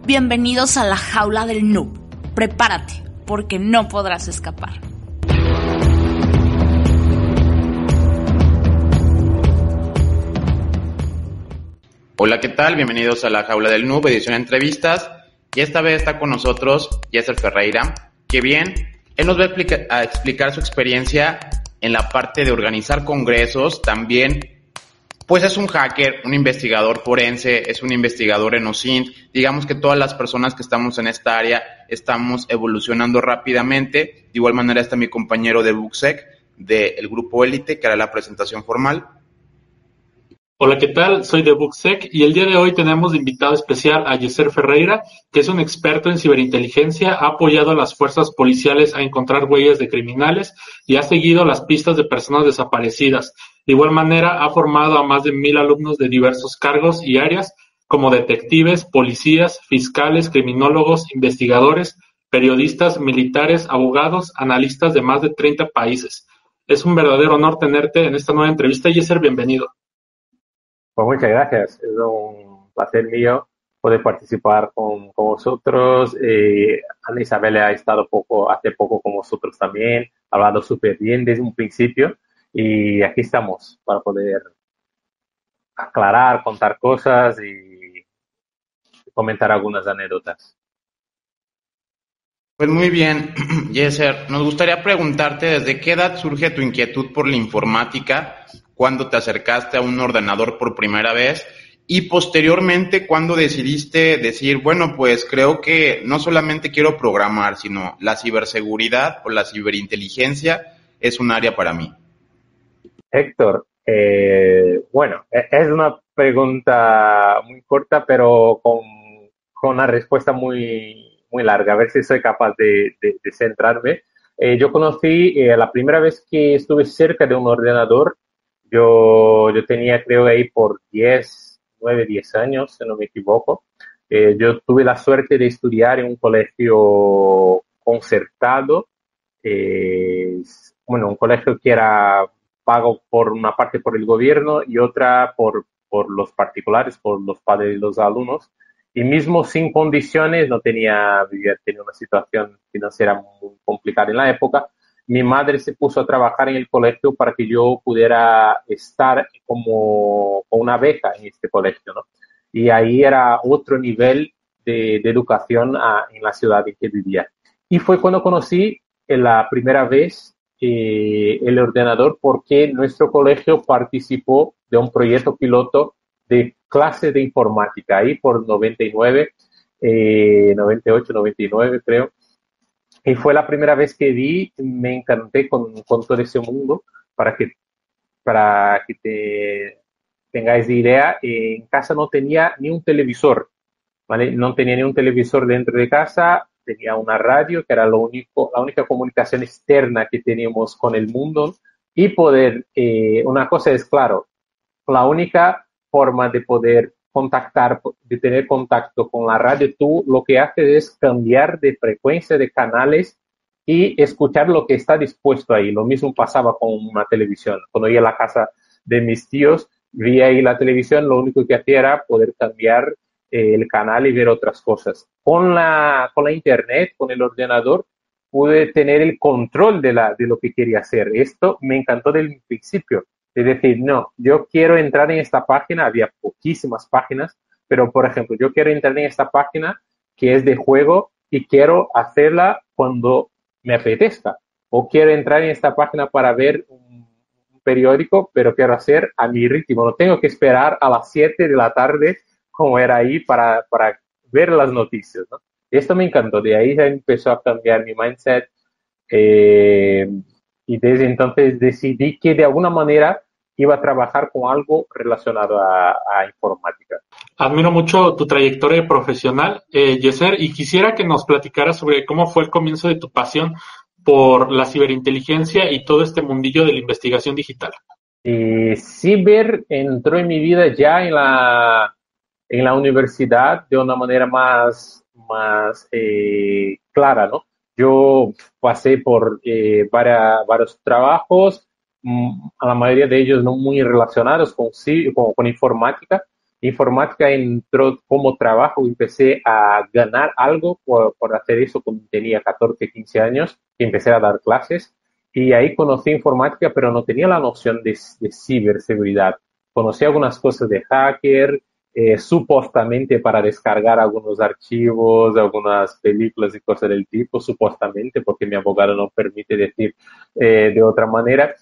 Bienvenidos a la jaula del noob. Prepárate, porque no podrás escapar. Hola, ¿qué tal? Bienvenidos a la jaula del noob, edición de entrevistas. Y esta vez está con nosotros Yeser Ferreira, que bien, él nos va a explicar su experiencia en la parte de organizar congresos. También, pues es un hacker, un investigador forense, es un investigador en OSINT. Digamos que todas las personas que estamos en esta área estamos evolucionando rápidamente. De igual manera está mi compañero de BUCSEC, del grupo Élite, que hará la presentación formal. Hola, ¿qué tal? Soy de BUCSEC y el día de hoy tenemos de invitado especial a Yeser Ferreira, que es un experto en ciberinteligencia, ha apoyado a las fuerzas policiales a encontrar huellas de criminales y ha seguido las pistas de personas desaparecidas. De igual manera, ha formado a más de 1,000 alumnos de diversos cargos y áreas, como detectives, policías, fiscales, criminólogos, investigadores, periodistas, militares, abogados, analistas de más de 30 países. Es un verdadero honor tenerte en esta nueva entrevista, Yeser, bienvenido. Pues muchas gracias, es un placer mío poder participar con vosotros. Ana Isabel ha estado hace poco con vosotros también, hablando súper bien desde un principio, y aquí estamos para poder aclarar, contar cosas y comentar algunas anécdotas. Pues muy bien, Yeser, nos gustaría preguntarte desde qué edad surge tu inquietud por la informática, cuándo te acercaste a un ordenador por primera vez y posteriormente cuándo decidiste decir, bueno, pues creo que no solamente quiero programar, sino la ciberseguridad o la ciberinteligencia es un área para mí. Héctor, bueno, es una pregunta muy corta, pero con una respuesta muy larga, a ver si soy capaz de centrarme. Yo conocí la primera vez que estuve cerca de un ordenador, yo tenía creo ahí por 9, 10 años, si no me equivoco. Yo tuve la suerte de estudiar en un colegio concertado, bueno, un colegio que era pago por una parte por el gobierno y otra por los particulares, por los padres de los alumnos. Y mismo sin condiciones, tenía una situación financiera muy complicada en la época. Mi madre se puso a trabajar en el colegio para que yo pudiera estar como con una beca en este colegio, ¿no? Y ahí era otro nivel de educación en la ciudad en que vivía. Y fue cuando conocí la primera vez el ordenador, porque nuestro colegio participó de un proyecto piloto de clase de informática, ahí por 99, 98, 99 creo. Y fue la primera vez que me encanté con todo ese mundo. Para que tengáis idea, en casa no tenía ni un televisor, ¿vale? No tenía ni un televisor dentro de casa, tenía una radio, que era la única comunicación externa que teníamos con el mundo. Y una cosa es claro, la única forma de poder contactar, de tener contacto con la radio, tú lo que haces es cambiar de frecuencia, de canales y escuchar lo que está dispuesto ahí. Lo mismo pasaba con una televisión. Cuando iba a la casa de mis tíos, vi ahí la televisión, lo único que hacía era poder cambiar el canal y ver otras cosas. Con la internet, con el ordenador, pude tener el control de lo que quería hacer. Esto me encantó desde el principio. Es decir, no, yo quiero entrar en esta página, había poquísimas páginas, pero por ejemplo, yo quiero entrar en esta página que es de juego y quiero hacerla cuando me apetezca. O quiero entrar en esta página para ver un periódico, pero quiero hacer a mi ritmo. No tengo que esperar a las 7 de la tarde como era ahí para ver las noticias, ¿no? Esto me encantó, de ahí ya empezó a cambiar mi mindset. Y desde entonces decidí que de alguna manera iba a trabajar con algo relacionado a informática. Admiro mucho tu trayectoria profesional, Yeser, y quisiera que nos platicaras sobre cómo fue el comienzo de tu pasión por la ciberinteligencia y todo este mundillo de la investigación digital. Ciber entró en mi vida ya en la universidad de una manera más clara, ¿no? Yo pasé por varios trabajos, a la mayoría de ellos no muy relacionados con informática, Informática entró como trabajo, empecé a ganar algo por hacer eso cuando tenía 14, 15 años, y empecé a dar clases. Y ahí conocí informática, pero no tenía la noción de ciberseguridad. Conocí algunas cosas de hacker, supuestamente para descargar algunos archivos, algunas películas y cosas del tipo, supuestamente, porque mi abogado no permite decir de otra manera.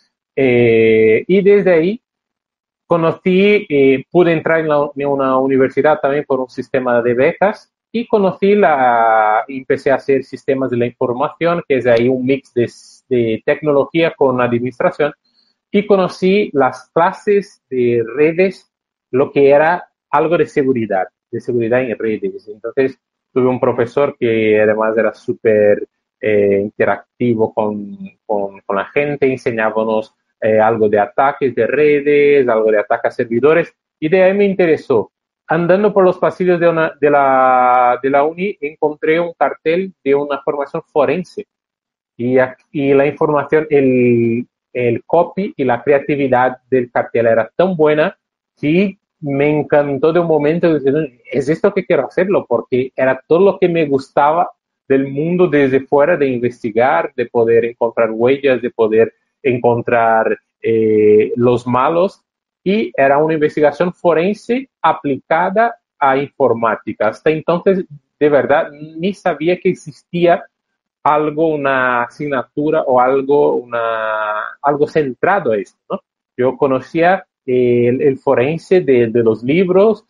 Y desde ahí conocí, pude entrar en una universidad también por un sistema de becas y empecé a hacer sistemas de la información, que es ahí un mix de tecnología con administración, y conocí las clases de redes, lo que era algo de seguridad en redes. Entonces, tuve un profesor que además era súper interactivo con la gente, enseñábamos algo de ataques de redes, algo de ataques a servidores, y de ahí me interesó. Andando por los pasillos de la uni, encontré un cartel de una formación forense y la información, el copy y la creatividad del cartel era tan buena que me encantó de un momento de decir, es esto que quiero hacerlo, porque era todo lo que me gustaba del mundo desde fuera, de investigar, de poder encontrar huellas, de poder encontrar los malos, y era una investigación forense aplicada a informática. Hasta entonces, de verdad, ni sabía que existía algo, una asignatura o algo centrado a esto, ¿no? Yo conocía el forense de los libros,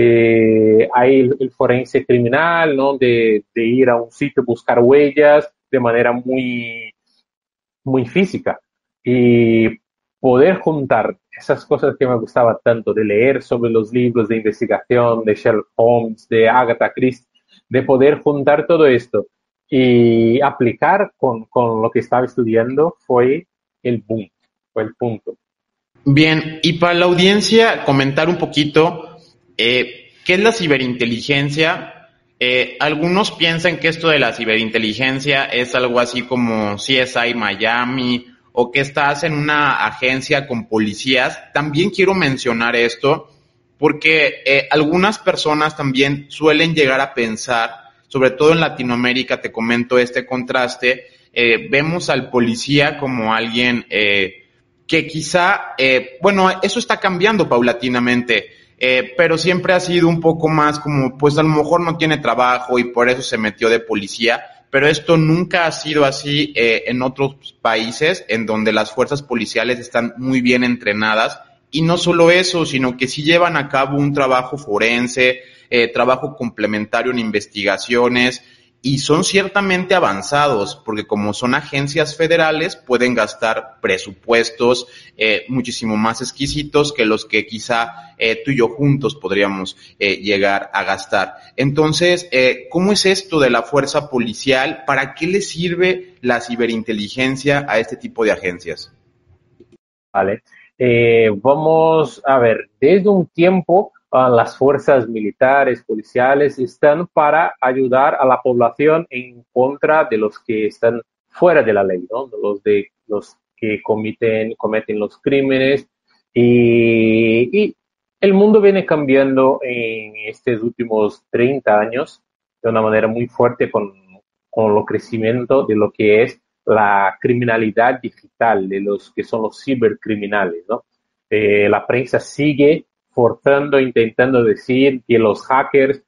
hay el forense criminal, ¿no? De ir a un sitio, buscar huellas de manera muy, muy física. Y poder juntar esas cosas que me gustaba tanto, de leer sobre los libros de investigación, de Sherlock Holmes, de Agatha Christie, de poder juntar todo esto y aplicar con lo que estaba estudiando, fue el boom, fue el punto. Bien, y para la audiencia comentar un poquito qué es la ciberinteligencia. Algunos piensan que esto de la ciberinteligencia es algo así como CSI Miami o que estás en una agencia con policías. También quiero mencionar esto porque algunas personas también suelen llegar a pensar, sobre todo en Latinoamérica, te comento este contraste, vemos al policía como alguien que quizá, bueno, eso está cambiando paulatinamente, pero siempre ha sido un poco más como, pues a lo mejor no tiene trabajo y por eso se metió de policía, pero esto nunca ha sido así en otros países en donde las fuerzas policiales están muy bien entrenadas, y no solo eso, sino que sí llevan a cabo un trabajo forense, trabajo complementario en investigaciones, y son ciertamente avanzados, porque como son agencias federales, pueden gastar presupuestos muchísimo más exquisitos que los que quizá tú y yo juntos podríamos llegar a gastar. Entonces, ¿cómo es esto de la fuerza policial? ¿Para qué le sirve la ciberinteligencia a este tipo de agencias? Vale. Vamos a ver, desde un tiempo las fuerzas militares, policiales están para ayudar a la población en contra de los que están fuera de la ley, ¿no? Los que cometen los crímenes, y el mundo viene cambiando en estos últimos 30 años de una manera muy fuerte con el crecimiento de lo que es la criminalidad digital, de los que son los cibercriminales, ¿no? La prensa sigue forzando, intentando decir que los hackers,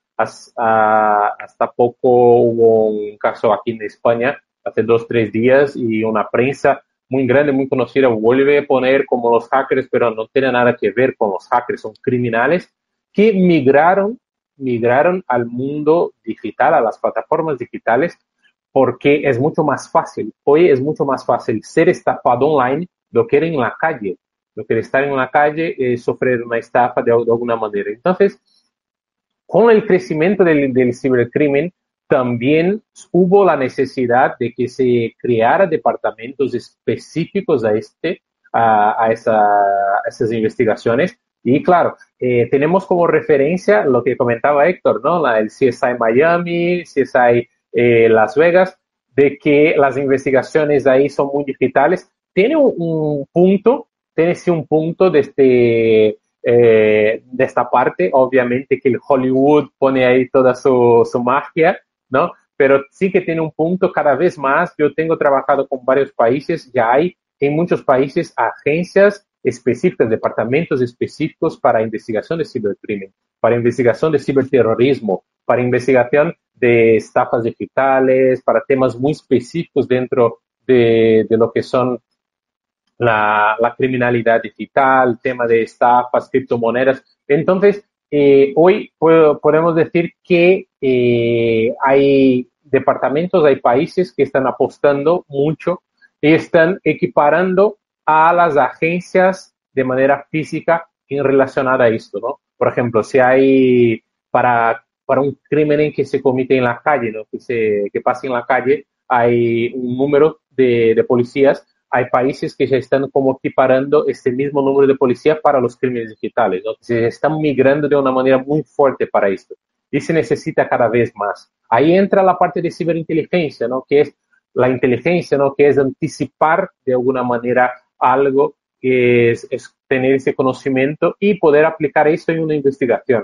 hasta poco hubo un caso aquí en España, hace 2, 3 días, y una prensa muy grande, muy conocida, vuelve a poner como los hackers, pero no tiene nada que ver con los hackers, son criminales que migraron al mundo digital, a las plataformas digitales, porque es mucho más fácil. Hoy es mucho más fácil ser estafado online do que en la calle. Lo que estar en la calle es sufrir una estafa de alguna manera. Entonces, con el crecimiento del cibercrimen, también hubo la necesidad de que se creara departamentos específicos a esas investigaciones. Y claro, tenemos como referencia lo que comentaba Héctor, ¿no? El CSI Miami, CSI Las Vegas, de que las investigaciones ahí son muy digitales. Tiene sí un punto de esta parte. Obviamente que el Hollywood pone ahí toda su magia, ¿no? Pero sí que tiene un punto cada vez más. Yo tengo trabajado con varios países, ya hay en muchos países agencias específicas, departamentos específicos para investigación de cibercrimen, para investigación de ciberterrorismo, para investigación de estafas digitales, para temas muy específicos dentro de lo que son la criminalidad digital, tema de estafas, criptomonedas. Entonces, hoy podemos decir que hay departamentos, hay países que están apostando mucho y están equiparando a las agencias de manera física en relacionada a esto, ¿no? Por ejemplo, si hay para un crimen en que se comete en la calle, ¿no? Que pasa en la calle, hay un número de policías. Hay países que ya están como equiparando este mismo número de policías para los crímenes digitales, ¿no? Se están migrando de una manera muy fuerte para esto y se necesita cada vez más. Ahí entra la parte de ciberinteligencia, ¿no? Que es la inteligencia, ¿no? Que es anticipar de alguna manera algo, que es tener ese conocimiento y poder aplicar eso en una investigación.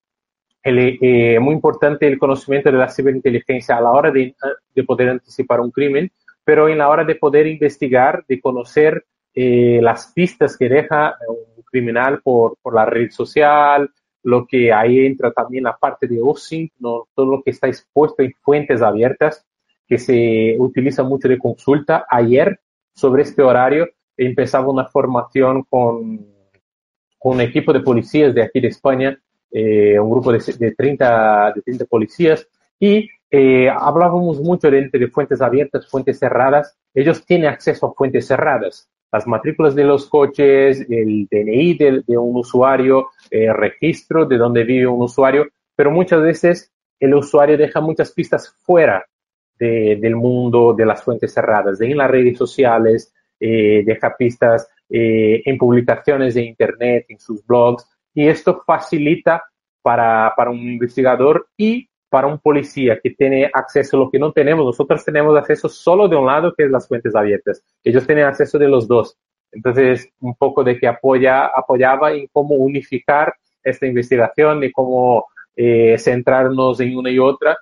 Muy importante el conocimiento de la ciberinteligencia a la hora de poder anticipar un crimen, pero en la hora de poder investigar, de conocer las pistas que deja un criminal por la red social, lo que ahí entra también la parte de OSINT, ¿no? Todo lo que está expuesto en fuentes abiertas, que se utiliza mucho de consulta. Ayer, sobre este horario, empezaba una formación con un equipo de policías de aquí de España, un grupo de 30 policías, y hablábamos mucho de fuentes abiertas, fuentes cerradas. Ellos tienen acceso a fuentes cerradas, las matrículas de los coches, el DNI de un usuario, el registro de donde vive un usuario, pero muchas veces el usuario deja muchas pistas fuera del mundo de las fuentes cerradas, en las redes sociales, deja pistas en publicaciones de internet, en sus blogs, y esto facilita para un investigador y para un policía que tiene acceso a lo que no tenemos. Nosotros tenemos acceso solo de un lado, que es las fuentes abiertas. Ellos tienen acceso de los dos. Entonces, un poco de que apoyaba en cómo unificar esta investigación, de cómo centrarnos en una y otra,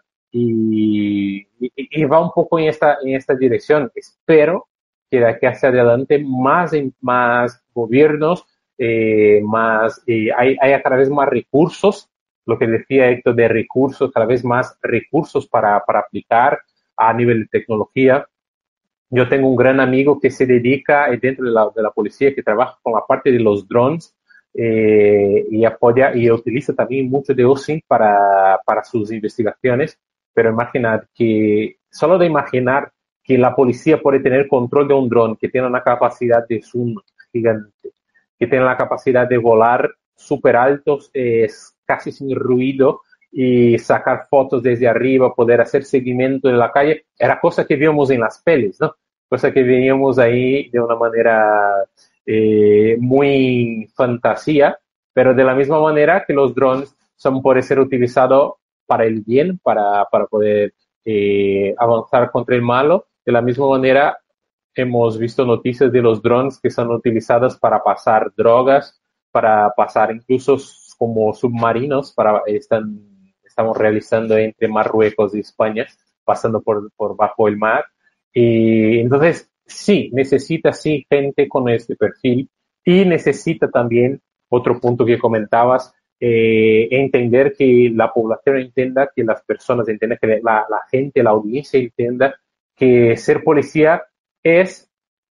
y va un poco en esta dirección. Espero que de aquí hacia adelante más gobiernos, hay cada vez más recursos, lo que decía Héctor de recursos, cada vez más recursos para aplicar a nivel de tecnología. Yo tengo un gran amigo que se dedica dentro de la policía, que trabaja con la parte de los drones, y apoya y utiliza también mucho de OSINT para sus investigaciones. Pero imaginad que, solo de imaginar que la policía puede tener control de un dron que tiene una capacidad de zoom gigante, que tiene la capacidad de volar súper altos, casi sin ruido, y sacar fotos desde arriba, poder hacer seguimiento en la calle, era cosa que vimos en las pelis, ¿no? Cosa que veíamos ahí de una manera muy fantasía, pero de la misma manera que los drones pueden ser utilizados para el bien, para poder avanzar contra el malo. De la misma manera, hemos visto noticias de los drones que son utilizados para pasar drogas, para pasar incluso como submarinos, estamos realizando entre Marruecos y España, pasando por bajo el mar. Y entonces, sí, necesita gente con este perfil, y necesita también, otro punto que comentabas, entender que la población entienda, que las personas entiendan, que la gente, la audiencia entienda que ser policía es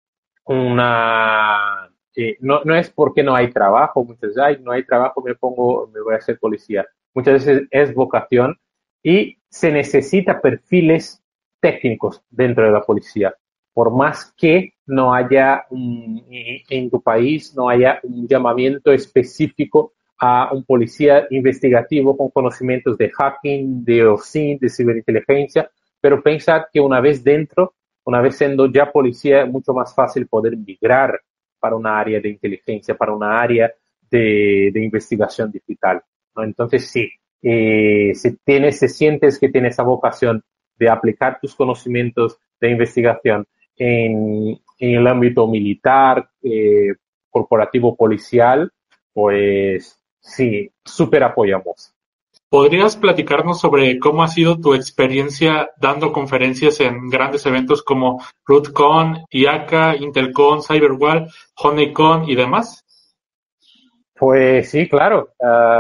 no es porque no hay trabajo. Muchas veces, no hay trabajo, me voy a hacer policía. Muchas veces es vocación, y se necesita perfiles técnicos dentro de la policía. Por más que no haya en tu país, no haya un llamamiento específico a un policía investigativo con conocimientos de hacking, de OSINT, de ciberinteligencia, pero pensar que una vez dentro, una vez siendo ya policía, es mucho más fácil poder migrar para una área de inteligencia, para una área de investigación digital, ¿no? Entonces, sí, si sientes que tienes esa vocación de aplicar tus conocimientos de investigación en el ámbito militar, corporativo, policial, pues sí, súper apoyamos. ¿Podrías platicarnos sobre cómo ha sido tu experiencia dando conferencias en grandes eventos como RootCon, IACA, IntelCon, CyberWall, HoneyCon y demás? Pues sí, claro.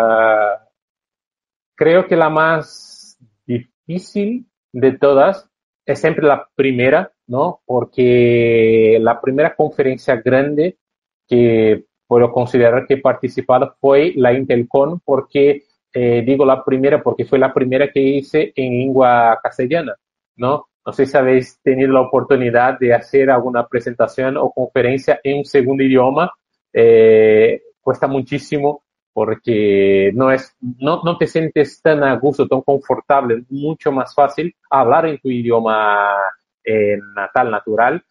Creo que la más difícil de todas es siempre la primera, ¿no? Porque la primera conferencia grande que puedo considerar que he participado fue la IntelCon, porque digo la primera porque fue la primera que hice en lengua castellana, ¿no? No sé si habéis tenido la oportunidad de hacer alguna presentación o conferencia en un segundo idioma. Cuesta muchísimo porque no te sientes tan a gusto, tan confortable, es mucho más fácil hablar en tu idioma natal, natural,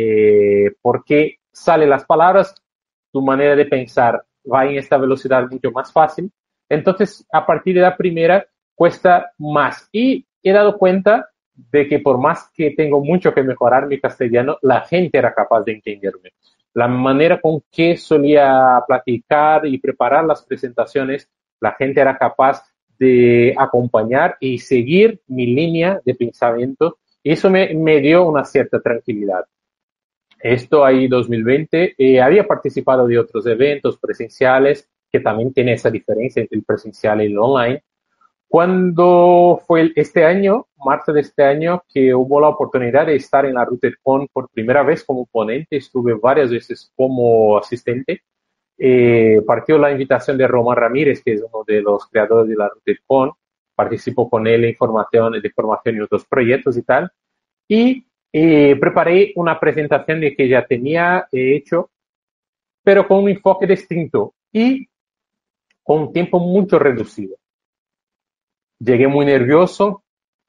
porque salen las palabras, tu manera de pensar va en esta velocidad mucho más fácil. Entonces, a partir de la primera, cuesta más. Y he dado cuenta de que por más que tengo mucho que mejorar mi castellano, la gente era capaz de entenderme. La manera con que solía platicar y preparar las presentaciones, la gente era capaz de acompañar y seguir mi línea de pensamiento. Y eso me dio una cierta tranquilidad. Esto ahí 2020, había participado de otros eventos presenciales que también tiene esa diferencia entre el presencial y el online. Cuando fue este año, marzo de este año, que hubo la oportunidad de estar en la RootedCon por primera vez como ponente, estuve varias veces como asistente. Partió la invitación de Román Ramírez, que es uno de los creadores de la RootedCon. Participó con él en formación y otros proyectos y tal. Y preparé una presentación de que ya tenía hecho, pero con un enfoque distinto y con un tiempo mucho reducido. Llegué muy nervioso,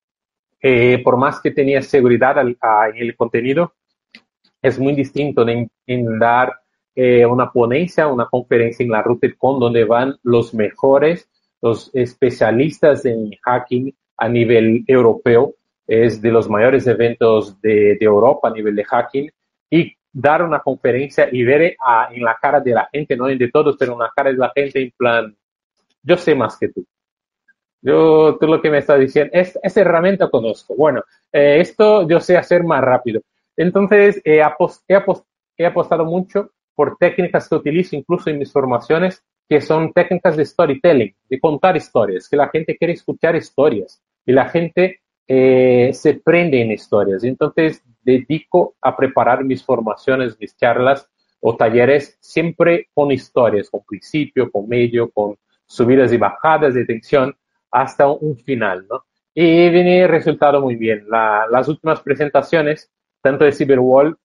por más que tenía seguridad en el contenido, es muy distinto en dar una ponencia, una conferencia en la RootedCon donde van los mejores, los especialistas en hacking a nivel europeo. Es de los mayores eventos de Europa a nivel de hacking, y dar una conferencia y ver en la cara de la gente, no en de todos, pero en la cara de la gente en plan, yo sé más que tú. Tú lo que me estás diciendo, esa herramienta conozco. Bueno, esto yo sé hacer más rápido. Entonces, he apostado mucho por técnicas que utilizo incluso en mis formaciones, que son técnicas de storytelling, de contar historias, que la gente quiere escuchar historias y la gente se prende en historias. Entonces, dedico a preparar mis formaciones, mis charlas o talleres siempre con historias, con principio, con medio, con subidas y bajadas de tensión, hasta un final, ¿no? Y viene resultado muy bien. Las últimas presentaciones, tanto de Cyberwall,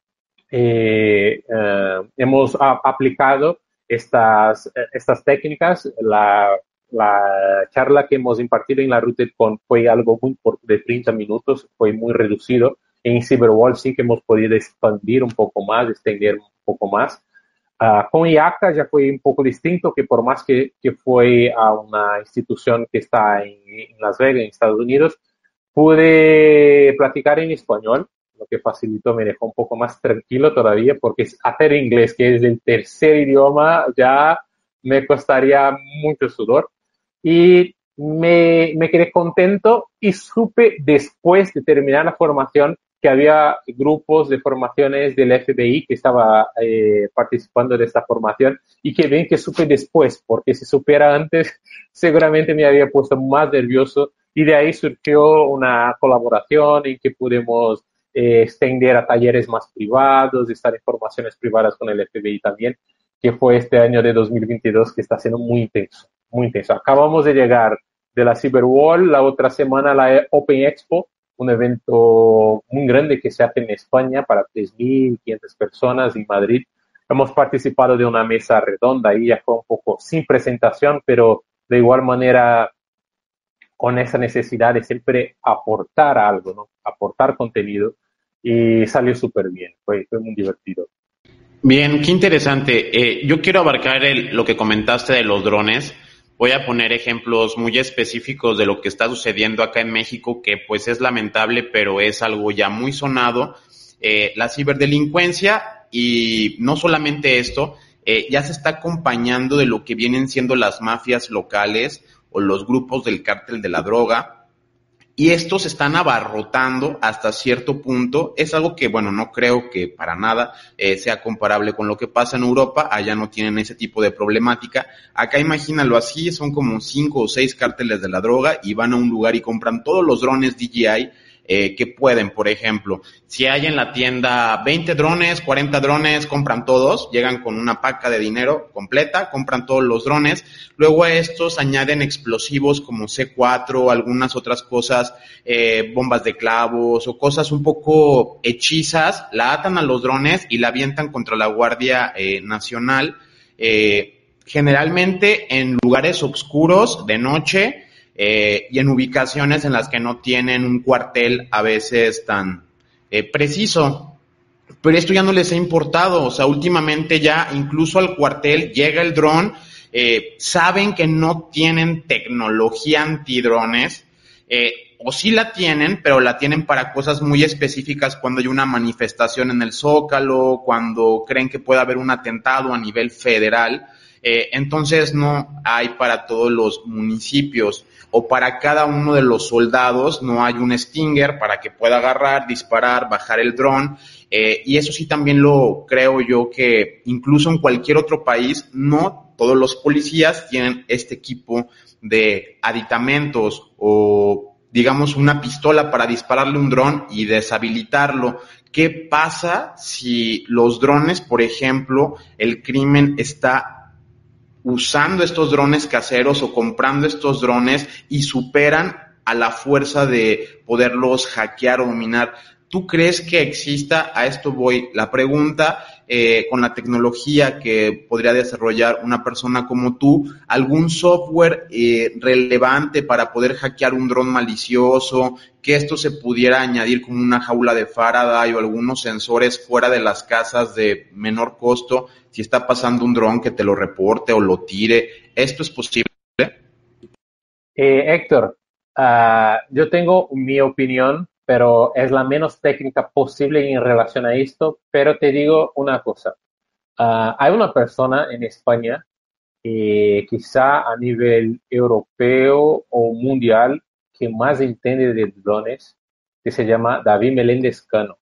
hemos aplicado estas técnicas. La charla que hemos impartido en la RootedCon fue algo muy de 30 minutos, fue muy reducido. En Cyberwall sí que hemos podido expandir un poco más, extender un poco más. Con IACA ya fue un poco distinto, que por más que fue a una institución que está en Las Vegas, en Estados Unidos, pude platicar en español, lo que facilitó, me dejó un poco más tranquilo todavía, porque hacer inglés, que es el tercer idioma, ya me costaría mucho sudor. Y me quedé contento y supe después de terminar la formación que había grupos de formaciones del FBI que estaba participando de esta formación, y que bien que supe después, porque si supiera antes seguramente me había puesto más nervioso, y de ahí surgió una colaboración en que pudimos extender a talleres más privados, estar en formaciones privadas con el FBI también, que fue este año de 2022 que está siendo muy intenso, muy intenso. Acabamos de llegar de la Cyberwall, la otra semana la Open Expo, un evento muy grande que se hace en España para 3.500 personas en Madrid. Hemos participado de una mesa redonda y ya fue un poco sin presentación, pero de igual manera con esa necesidad de siempre aportar algo, ¿no? Aportar contenido, y salió súper bien, fue muy divertido. Bien, qué interesante. Yo quiero abarcar lo que comentaste de los drones. Voy a poner ejemplos muy específicos de lo que está sucediendo acá en México, que pues es lamentable, pero es algo ya muy sonado. La ciberdelincuencia, y no solamente esto, ya se está acompañando de lo que vienen siendo las mafias locales o los grupos del cártel de la droga. Y estos están abarrotando hasta cierto punto. Es algo que, bueno, no creo que para nada sea comparable con lo que pasa en Europa. Allá no tienen ese tipo de problemática. Acá imagínalo así, son como 5 o 6 cárteles de la droga y van a un lugar y compran todos los drones DJI que pueden. Por ejemplo, si hay en la tienda 20 drones, 40 drones, compran todos, llegan con una paca de dinero completa, compran todos los drones, luego a estos añaden explosivos como C4, algunas otras cosas, bombas de clavos o cosas un poco hechizas, la atan a los drones y la avientan contra la Guardia Nacional, generalmente en lugares oscuros de noche, y en ubicaciones en las que no tienen un cuartel a veces tan preciso. Pero esto ya no les ha importado, o sea, últimamente ya incluso al cuartel llega el dron, saben que no tienen tecnología antidrones, o sí la tienen, pero la tienen para cosas muy específicas cuando hay una manifestación en el Zócalo, cuando creen que puede haber un atentado a nivel federal. Entonces no hay para todos los municipios o para cada uno de los soldados no hay un Stinger para que pueda agarrar, disparar, bajar el dron, y eso sí también lo creo yo que incluso en cualquier otro país no todos los policías tienen este equipo de aditamentos o digamos una pistola para dispararle un dron y deshabilitarlo. ¿Qué pasa si los drones, por ejemplo, el crimen está usando estos drones caseros o comprando estos drones y superan a la fuerza de poderlos hackear o dominar? ¿Tú crees que exista, a esto voy, la pregunta, con la tecnología que podría desarrollar una persona como tú, algún software relevante para poder hackear un dron malicioso, que esto se pudiera añadir como una jaula de Faraday o algunos sensores fuera de las casas de menor costo, si está pasando un dron que te lo reporte o lo tire? ¿Esto es posible? Héctor, yo tengo mi opinión, pero es la menos técnica posible en relación a esto, pero te digo una cosa. Hay una persona en España, quizá a nivel europeo o mundial, que más entiende de drones, que se llama David Meléndez Cano.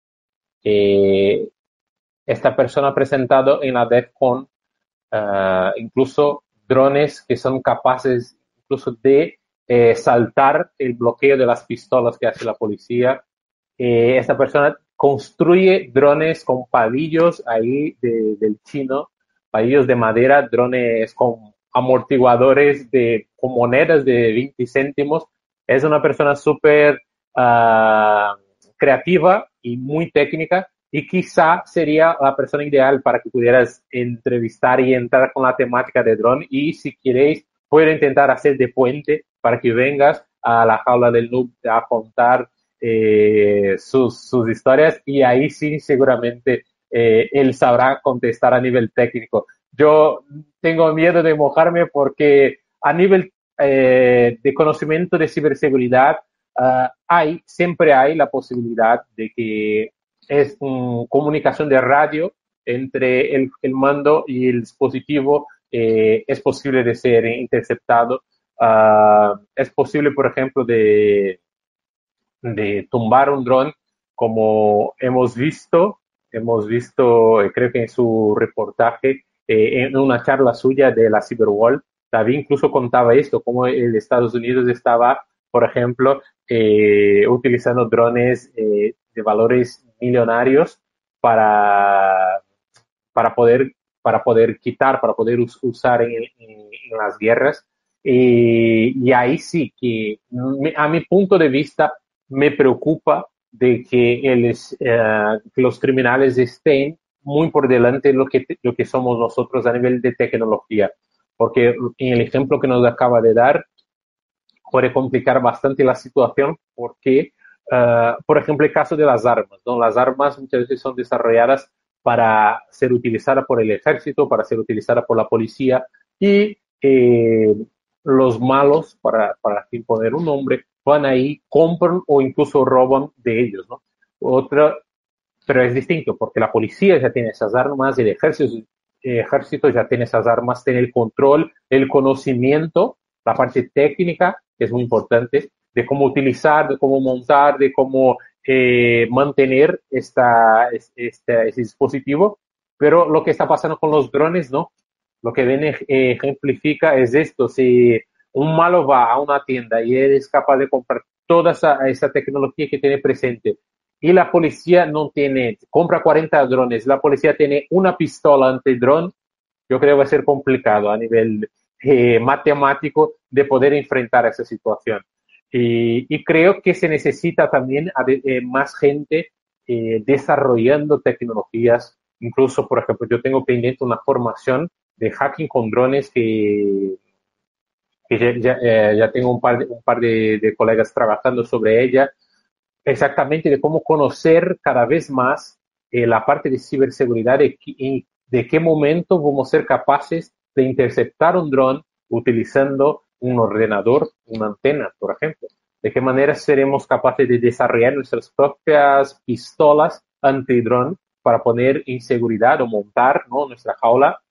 Esta persona ha presentado en la DEFCON incluso drones que son capaces incluso de saltar el bloqueo de las pistolas que hace la policía. Esta persona construye drones con palillos ahí del chino, palillos de madera, drones con amortiguadores con monedas de 20 céntimos. Es una persona súper creativa y muy técnica, y quizá sería la persona ideal para que pudieras entrevistar y entrar con la temática de dron. Y si queréis, puedo intentar hacer de puente para que vengas a la jaula del noob a contar sus historias, y ahí sí seguramente él sabrá contestar a nivel técnico. Yo tengo miedo de mojarme porque a nivel de conocimiento de ciberseguridad siempre hay la posibilidad de que es comunicación de radio entre el mando y el dispositivo, es posible de ser interceptado. Es posible, por ejemplo, de tumbar un dron, como hemos visto, creo que en su reportaje, en una charla suya de la Cyberwall, David incluso contaba esto, como el Estados Unidos estaba, por ejemplo, utilizando drones de valores millonarios para poder usar en las guerras. Y ahí sí que, a mi punto de vista, me preocupa de que los criminales estén muy por delante de lo que somos nosotros a nivel de tecnología. Porque en el ejemplo que nos acaba de dar, puede complicar bastante la situación porque, por ejemplo, el caso de las armas, ¿no? Las armas muchas veces son desarrolladas para ser utilizadas por el ejército, para ser utilizadas por la policía, y los malos, para imponer un nombre, van ahí, compran o incluso roban de ellos, ¿no? Pero es distinto porque la policía ya tiene esas armas, el ejército ejército ya tiene esas armas, tiene el control, el conocimiento, la parte técnica, que es muy importante, de cómo utilizar, de cómo montar, de cómo mantener ese dispositivo. Pero lo que está pasando con los drones, ¿no? Lo que viene ejemplifica es esto: si un malo va a una tienda y eres capaz de comprar toda esa tecnología que tiene presente, y la policía no tiene, compra 40 drones, la policía tiene una pistola anti-dron, yo creo que va a ser complicado a nivel matemático de poder enfrentar esa situación. Y creo que se necesita también más gente desarrollando tecnologías. Incluso, por ejemplo, yo tengo pendiente una formación de hacking con drones que ya tengo un par de colegas trabajando sobre ella, exactamente de cómo conocer cada vez más la parte de ciberseguridad y de qué momento vamos a ser capaces de interceptar un dron utilizando un ordenador, una antena, por ejemplo. De qué manera seremos capaces de desarrollar nuestras propias pistolas anti-dron para poner en seguridad o montar, ¿no?, nuestra jaula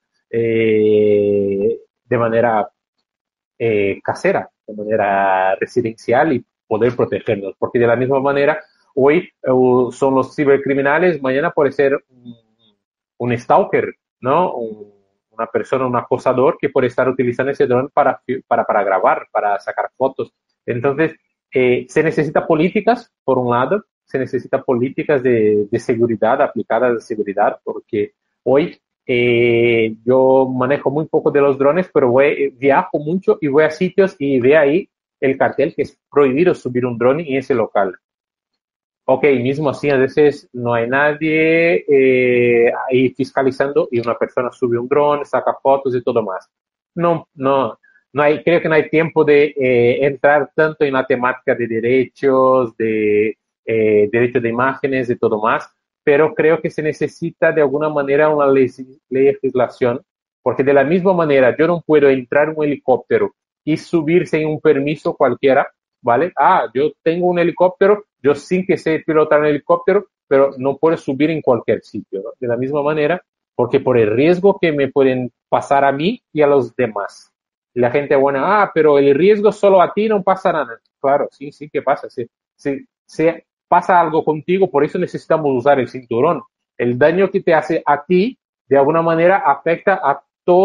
de manera casera, de manera residencial, y poder protegernos. Porque de la misma manera, hoy son los cibercriminales, mañana puede ser un stalker, ¿no? Una persona, un acosador que puede estar utilizando ese dron para grabar, para sacar fotos. Entonces, se necesita políticas, por un lado, se necesita políticas de seguridad, aplicadas de seguridad, porque hoy yo manejo muy poco de los drones, pero viajo mucho y voy a sitios y veo ahí el cartel que es prohibido subir un dron en ese local. Ok, mismo así, a veces no hay nadie ahí fiscalizando y una persona sube un dron, saca fotos y todo más. No hay, creo que no hay tiempo de entrar tanto en la temática de derechos, de derechos de imágenes y todo más, pero creo que se necesita de alguna manera una legislación, porque de la misma manera yo no puedo entrar en un helicóptero y subirse en un permiso cualquiera, ¿vale? Yo tengo un helicóptero, yo sí que sé pilotar un helicóptero, pero no puedo subir en cualquier sitio, ¿no? De la misma manera, porque por el riesgo que me pueden pasar a mí y a los demás. Y la gente, bueno, pero el riesgo solo a ti, no pasa nada. Claro, sí, sí que pasa. Si pasa algo contigo, por eso necesitamos usar el cinturón. El daño que te hace a ti, de alguna manera, afecta a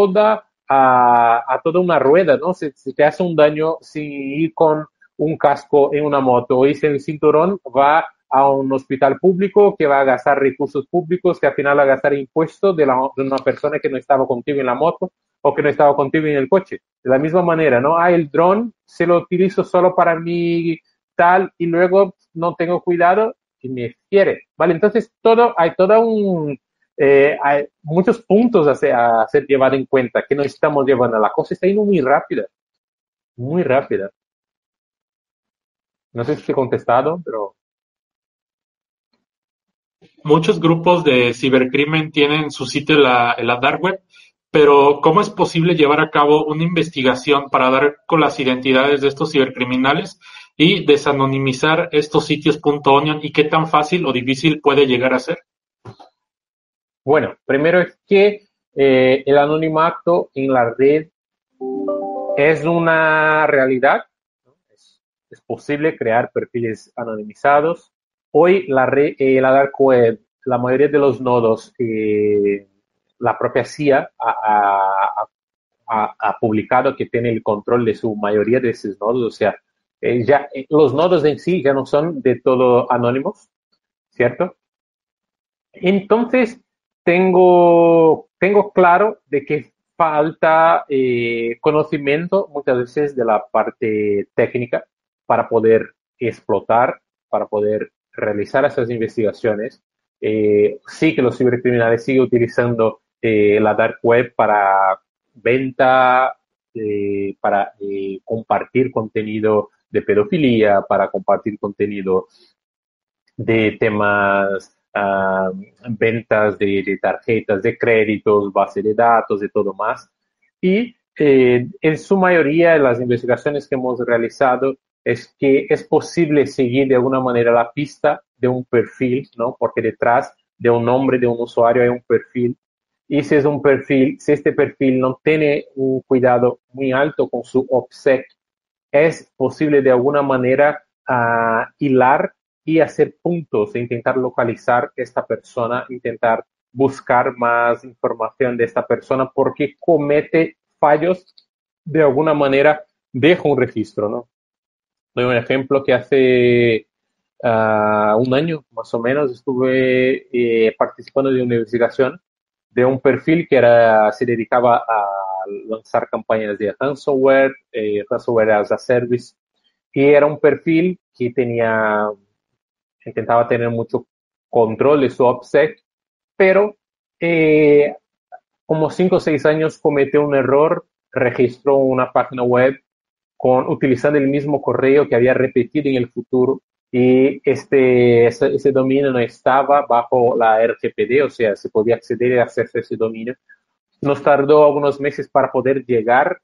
toda una rueda, ¿no? Si te hace un daño sin ir con un casco en una moto y sin el cinturón, va a un hospital público que va a gastar recursos públicos, que al final va a gastar impuestos de una persona que no estaba contigo en la moto o que no estaba contigo en el coche. De la misma manera, ¿no? El dron se lo utilizo solo para mí tal y luego no tengo cuidado y me fiere, ¿vale? Entonces hay muchos puntos a ser llevados en cuenta que no estamos llevando. La cosa está yendo muy rápida, muy rápida. No sé si te he contestado, pero... Muchos grupos de cibercrimen tienen su sitio en la dark web, pero ¿cómo es posible llevar a cabo una investigación para dar con las identidades de estos cibercriminales y desanonimizar estos sitios .onion, y qué tan fácil o difícil puede llegar a ser? Bueno, primero es que el anonimato en la red es una realidad, ¿no? Es posible crear perfiles anonimizados. Hoy la dark web, la mayoría de los nodos, la propia CIA ha publicado que tiene el control de su mayoría de esos nodos. O sea, los nodos en sí ya no son de todo anónimos, ¿cierto? Entonces, tengo claro de que falta conocimiento muchas veces de la parte técnica para poder explotar, para poder realizar esas investigaciones. Sí que los cibercriminales siguen utilizando la dark web para venta, para compartir contenido de pedofilia, para compartir contenido de temas, ventas de tarjetas de créditos, base de datos y todo más. Y en su mayoría, las investigaciones que hemos realizado es que es posible seguir de alguna manera la pista de un perfil, ¿no? Porque detrás de un nombre de un usuario hay un perfil y si es un perfil, si este perfil no tiene un cuidado muy alto con su OPSEC, es posible de alguna manera hilar y hacer puntos e intentar localizar esta persona, intentar buscar más información de esta persona porque comete fallos de alguna manera, deja un registro, ¿no? Doy un ejemplo que hace un año más o menos estuve participando de una investigación de un perfil que se dedicaba a lanzar campañas de ransomware as a service, y era un perfil que intentaba tener mucho control de su OPSEC, pero eh, como 5 o 6 años cometió un error, registró una página web utilizando el mismo correo que había repetido en el futuro, y ese dominio no estaba bajo la RGPD, o sea, se podía acceder y hacerse ese dominio. Nos tardó algunos meses para poder llegar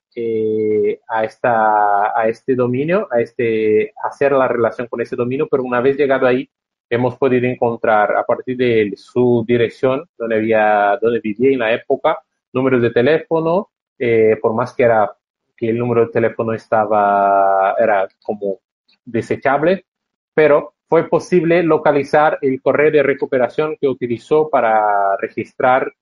a este dominio, hacer la relación con ese dominio, pero una vez llegado ahí, hemos podido encontrar a partir de su dirección, donde vivía en la época, números de teléfono, por más que el número de teléfono era como desechable, pero fue posible localizar el correo de recuperación que utilizó para registrar,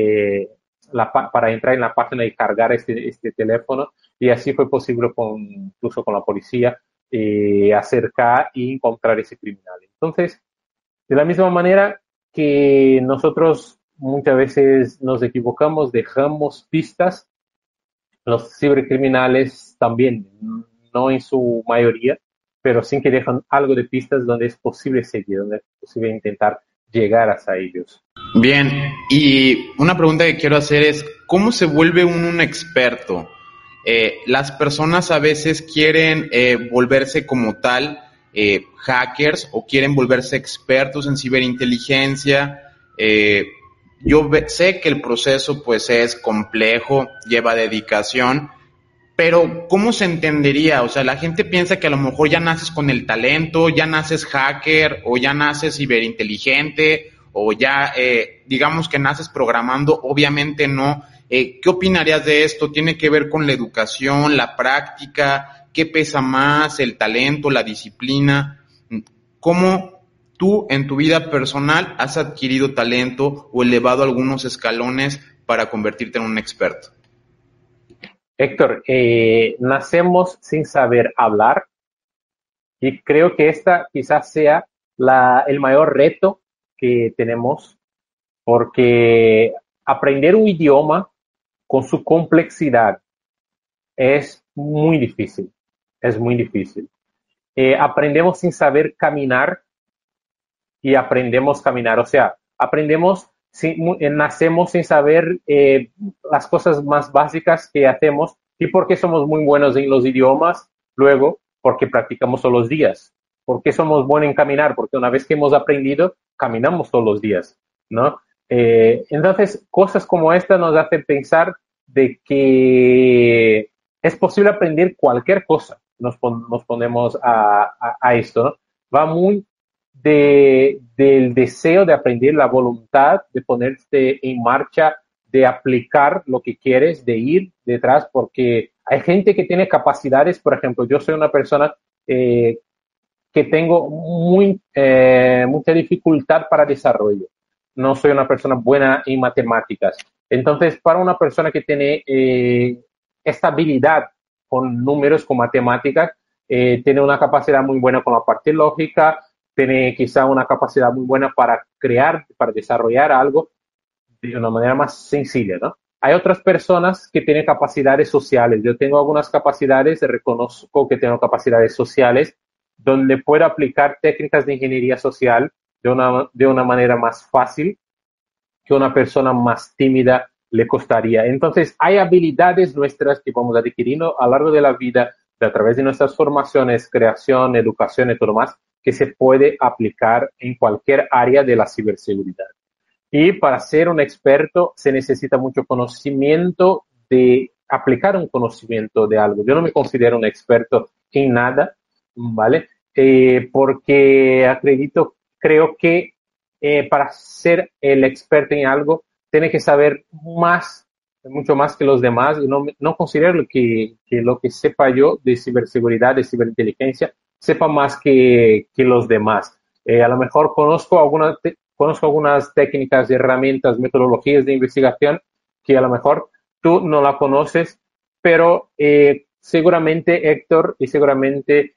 para entrar en la página y cargar este teléfono, y así fue posible incluso con la policía acercar y encontrar ese criminal. Entonces, de la misma manera que nosotros muchas veces nos equivocamos, dejamos pistas, los cibercriminales también, no en su mayoría, pero sí que dejan algo de pistas donde es posible seguir, donde es posible intentar llegar hasta ellos. Bien, y una pregunta que quiero hacer es, ¿cómo se vuelve uno un experto? Las personas a veces quieren volverse como tal hackers, o quieren volverse expertos en ciberinteligencia. Yo sé que el proceso pues es complejo, lleva dedicación, pero ¿cómo se entendería? O sea, la gente piensa que a lo mejor ya naces con el talento, ya naces hacker, o ya naces ciberinteligente, o ya digamos que naces programando. Obviamente no. ¿Qué opinarías de esto? ¿Tiene que ver con la educación, la práctica? ¿Qué pesa más, el talento, la disciplina? ¿Cómo tú en tu vida personal has adquirido talento o elevado algunos escalones para convertirte en un experto? Héctor, nacemos sin saber hablar, y creo que esta quizás sea el mayor reto que tenemos, porque aprender un idioma con su complejidad es muy difícil, es muy difícil. Aprendemos sin saber caminar y aprendemos a caminar, o sea, nacemos sin saber las cosas más básicas que hacemos, y por qué somos muy buenos en los idiomas, luego, porque practicamos todos los días. ¿Por qué somos buenos en caminar? Porque una vez que hemos aprendido, caminamos todos los días, ¿no? Entonces, cosas como esta nos hacen pensar de que es posible aprender cualquier cosa. Nos ponemos a esto, ¿no? Va muy del deseo de aprender, la voluntad de ponerte en marcha, de aplicar lo que quieres, de ir detrás, porque hay gente que tiene capacidades. Por ejemplo, yo soy una persona que tengo mucha dificultad para desarrollo. No soy una persona buena en matemáticas. Entonces, para una persona que tiene esta habilidad con números, con matemáticas, tiene una capacidad muy buena con la parte lógica, tiene quizá una capacidad muy buena para crear, para desarrollar algo de una manera más sencilla, ¿no? Hay otras personas que tienen capacidades sociales. Yo tengo algunas capacidades, reconozco que tengo capacidades sociales, donde puedo aplicar técnicas de ingeniería social de una manera más fácil que una persona más tímida le costaría. Entonces, hay habilidades nuestras que vamos adquiriendo a lo largo de la vida, a través de nuestras formaciones, creación, educación y todo más, que se puede aplicar en cualquier área de la ciberseguridad. Y para ser un experto se necesita mucho conocimiento de aplicar un conocimiento de algo. Yo no me considero un experto en nada, ¿vale? Porque creo que para ser el experto en algo tiene que saber más, mucho más que los demás, y no considero que lo que sepa yo de ciberseguridad, de ciberinteligencia, sepa más que los demás. A lo mejor conozco algunas técnicas, herramientas, metodologías de investigación que a lo mejor tú no la conoces, pero seguramente Héctor y seguramente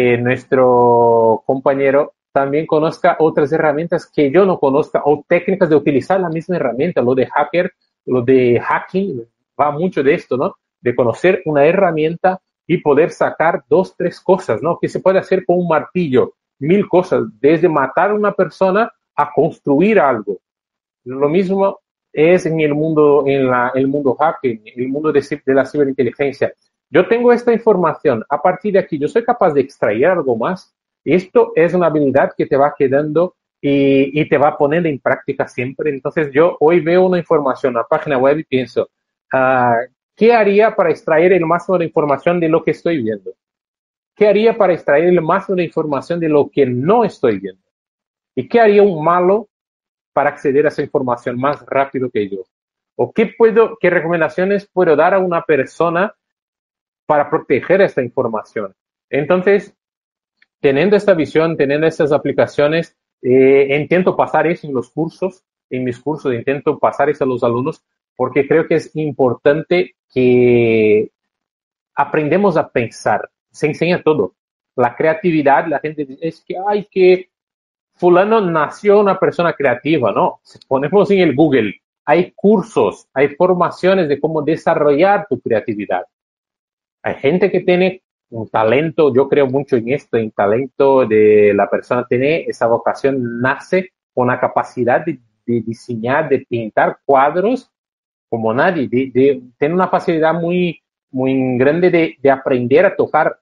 nuestro compañero también conozca otras herramientas que yo no conozca o técnicas de utilizar la misma herramienta. Lo de hacking, va mucho de esto, ¿no? De conocer una herramienta y poder sacar 2, 3 cosas, ¿no? Que se puede hacer con un martillo, 1000 cosas, desde matar a una persona a construir algo. Lo mismo es en el mundo, el mundo hacking, el mundo de la ciberinteligencia. Yo tengo esta información, a partir de aquí yo soy capaz de extraer algo más. Esto es una habilidad que te va quedando y te va poniendo en práctica siempre. Entonces yo hoy veo una información, una página web y pienso, ¿qué haría para extraer el máximo de información de lo que estoy viendo? ¿Qué haría para extraer el máximo de información de lo que no estoy viendo? ¿Y qué haría un malo para acceder a esa información más rápido que yo? ¿O qué recomendaciones puedo dar a una persona para proteger esta información? Entonces, teniendo esta visión, teniendo estas aplicaciones, intento pasar eso en mis cursos, intento pasar eso a los alumnos, porque creo que es importante que aprendemos a pensar. Se enseña todo. La creatividad, la gente dice, es que fulano nació una persona creativa, ¿no? Si ponemos en el Google, hay cursos, hay formaciones de cómo desarrollar tu creatividad. Hay gente que tiene un talento, yo creo mucho en esto, en talento de la persona, tiene esa vocación, nace con la capacidad de diseñar, de pintar cuadros como nadie, tiene una facilidad muy, muy grande de aprender a tocar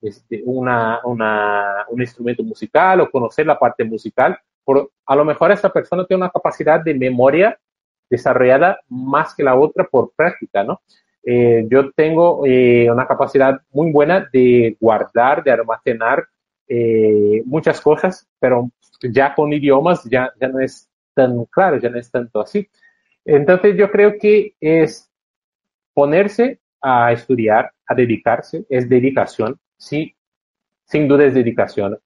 un instrumento musical o conocer la parte musical. A lo mejor esta persona tiene una capacidad de memoria desarrollada más que la otra por práctica, ¿no? Yo tengo una capacidad muy buena de guardar, de almacenar muchas cosas, pero ya con idiomas ya no es tan claro, ya no es tanto así. Entonces yo creo que es ponerse a estudiar, a dedicarse, es dedicación, sí, sin duda es dedicación.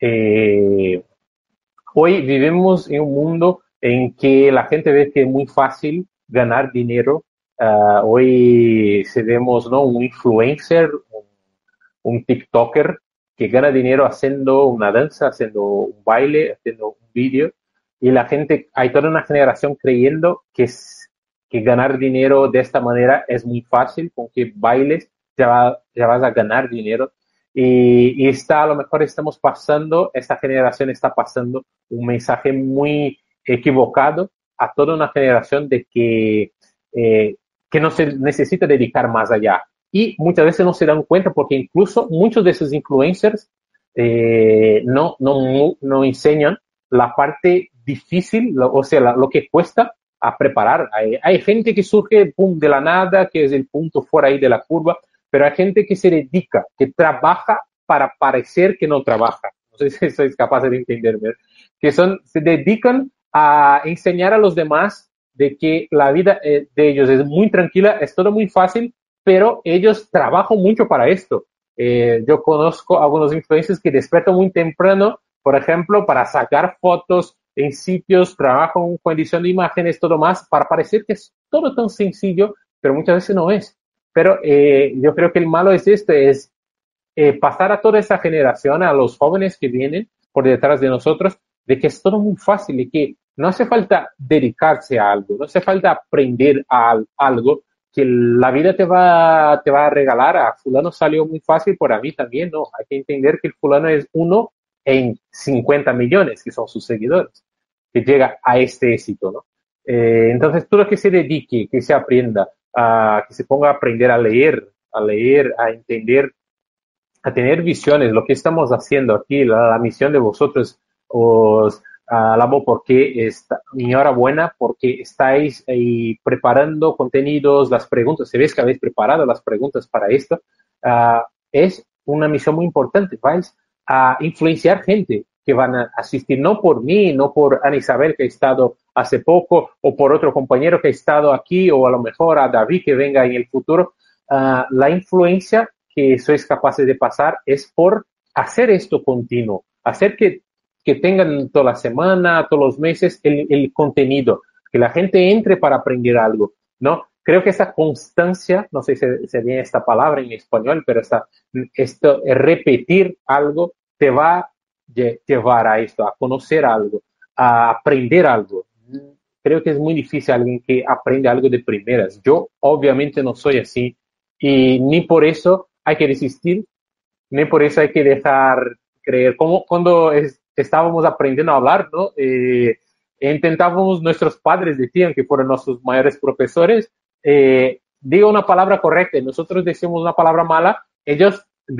Hoy vivimos en un mundo en que la gente ve que es muy fácil ganar dinero. Hoy vemos, ¿no? Un influencer, un TikToker que gana dinero haciendo una danza, haciendo un baile, haciendo un vídeo. Y la gente, hay toda una generación creyendo que ganar dinero de esta manera es muy fácil, con que bailes ya vas a ganar dinero. Y a lo mejor esta generación está pasando un mensaje muy equivocado a toda una generación de que no se necesita dedicar más allá. Y muchas veces no se dan cuenta porque incluso muchos de esos influencers no enseñan la parte difícil, o sea, lo que cuesta a preparar. Hay gente que surge de la nada, que es el punto fuera ahí de la curva, pero hay gente que se dedica, que trabaja para parecer que no trabaja. No sé si sois capaces de entenderme. Se dedican a enseñar a los demás de que la vida de ellos es muy tranquila, es todo muy fácil, pero ellos trabajan mucho para esto. Yo conozco algunos influencers que despiertan muy temprano, por ejemplo, para sacar fotos en sitios, trabajan con edición de imágenes, todo más, para parecer que es todo tan sencillo, pero muchas veces no es. Pero yo creo que el malo es pasar a toda esa generación, a los jóvenes que vienen por detrás de nosotros, de que es todo muy fácil y que no hace falta dedicarse a algo, no hace falta aprender a algo que la vida te va a regalar. A fulano salió muy fácil, por a mí también, ¿no? Hay que entender que el fulano es uno en 50 millones, que son sus seguidores, que llega a este éxito, ¿no? Entonces, todo lo que se dedique, que se aprenda, que se ponga a aprender a leer, a entender, a tener visiones, lo que estamos haciendo aquí, la misión de vosotros, os alabo porque enhorabuena porque estáis ahí preparando contenidos, las preguntas, se ve que habéis preparado las preguntas para esto. Es una misión muy importante, vais a influenciar gente que van a asistir, no por mí, no por Ana Isabel, que ha estado hace poco, o por otro compañero que ha estado aquí, o a lo mejor a David que venga en el futuro, la influencia que sois capaces de pasar es por hacer esto continuo, hacer que tengan toda la semana, todos los meses el contenido, que la gente entre para aprender algo, ¿no? Creo que esa constancia, no sé si viene esta palabra en español, pero esto repetir algo te va a llevar a esto, a conocer algo, a aprender algo. Creo que es muy difícil alguien que aprende algo de primeras. Yo obviamente no soy así y ni por eso hay que desistir, ni por eso hay que dejar creer. Como cuando estábamos aprendiendo a hablar, ¿no? Intentábamos, nuestros padres decían que fueron nuestros mayores profesores, diga una palabra correcta y nosotros decimos una palabra mala, ellos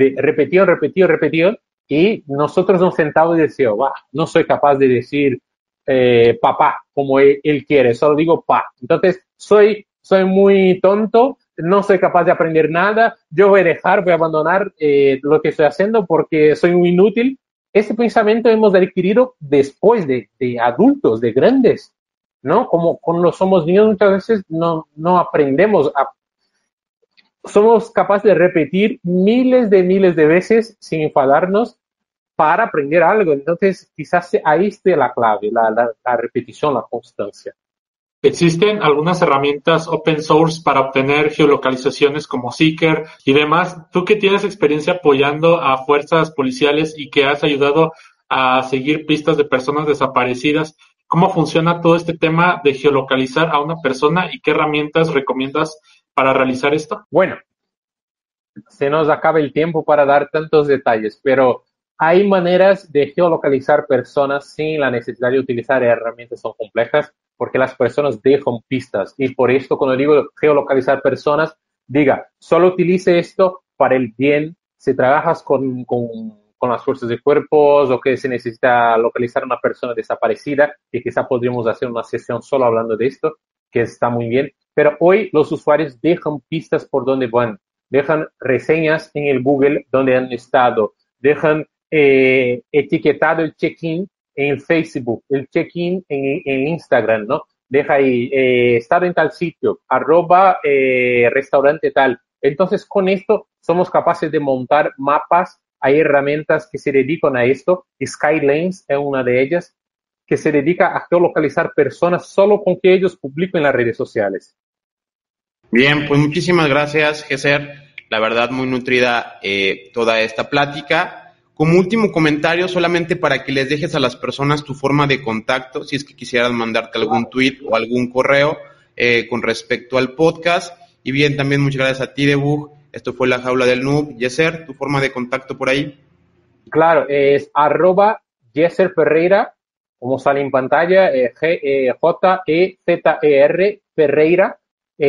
repetían y nosotros nos sentamos y decíamos, no soy capaz de decir papá como él quiere, solo digo pa. Entonces soy muy tonto, no soy capaz de aprender nada, yo voy a abandonar lo que estoy haciendo porque soy muy inútil. Ese pensamiento hemos adquirido después de adultos, de grandes, ¿no? Como cuando somos niños muchas veces no aprendemos. Somos capaces de repetir miles de veces sin enfadarnos para aprender algo. Entonces, quizás ahí esté la clave, la repetición, la constancia. Existen algunas herramientas open source para obtener geolocalizaciones como Seeker y demás. Tú que tienes experiencia apoyando a fuerzas policiales y que has ayudado a seguir pistas de personas desaparecidas, ¿cómo funciona todo este tema de geolocalizar a una persona y qué herramientas recomiendas para realizar esto? Bueno, se nos acaba el tiempo para dar tantos detalles, pero hay maneras de geolocalizar personas sin la necesidad de utilizar herramientas tan complejas, porque las personas dejan pistas. Y por esto, cuando digo geolocalizar personas, diga, solo utilice esto para el bien. Si trabajas con las fuerzas de cuerpos o que se necesita localizar a una persona desaparecida, que quizá podríamos hacer una sesión solo hablando de esto, que está muy bien. Pero hoy los usuarios dejan pistas por donde van, dejan reseñas en el Google donde han estado, dejan etiquetado el check-in en el Facebook, el check-in en Instagram, ¿no? Deja ahí, estado en tal sitio, @ restaurante tal. Entonces, con esto somos capaces de montar mapas. Hay herramientas que se dedican a esto. Skylanes es una de ellas, que se dedica a geolocalizar personas solo con que ellos publiquen en las redes sociales. Bien, pues muchísimas gracias, Gesser. La verdad, muy nutrida toda esta plática. Como último comentario, solamente para que les dejes a las personas tu forma de contacto, si es que quisieran mandarte algún tweet o algún correo con respecto al podcast. Y bien, también muchas gracias a ti, Debug. Esto fue La Jaula del Noob. Gesser, tu forma de contacto por ahí. Claro, es @Gesser Ferreira, como sale en pantalla, Jezer Ferreira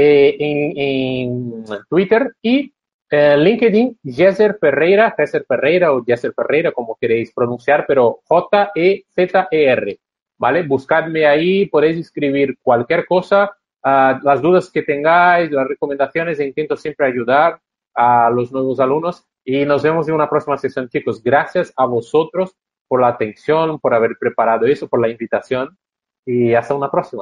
en Twitter, y LinkedIn, Gesser Ferreira o Gesser Ferreira, como queréis pronunciar, pero Jezer, ¿vale? Buscadme ahí, podéis escribir cualquier cosa, las dudas que tengáis, las recomendaciones, intento siempre ayudar a los nuevos alumnos y nos vemos en una próxima sesión, chicos. Gracias a vosotros por la atención, por haber preparado eso, por la invitación y hasta una próxima.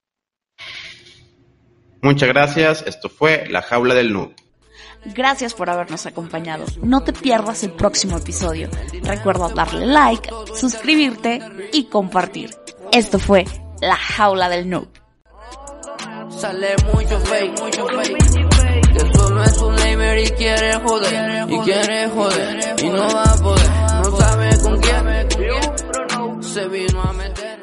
Muchas gracias. Esto fue La Jaula del Noob. Gracias por habernos acompañado. No te pierdas el próximo episodio. Recuerda darle like, suscribirte y compartir. Esto fue La Jaula del Noob. Sale mucho fake, que solo es un lamer y quiere joder, y no va a poder, no sabe con quién, se vino a meter.